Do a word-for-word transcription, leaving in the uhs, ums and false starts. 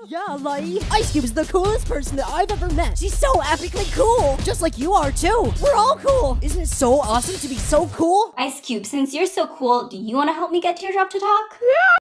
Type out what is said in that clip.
Yeah, Lai. Ice Cube is the coolest person that I've ever met. She's so epically cool. Just like you are, too. We're all cool. Isn't it so awesome to be so cool? Ice Cube, since you're so cool, do you want to help me get Teardrop to talk? Yeah.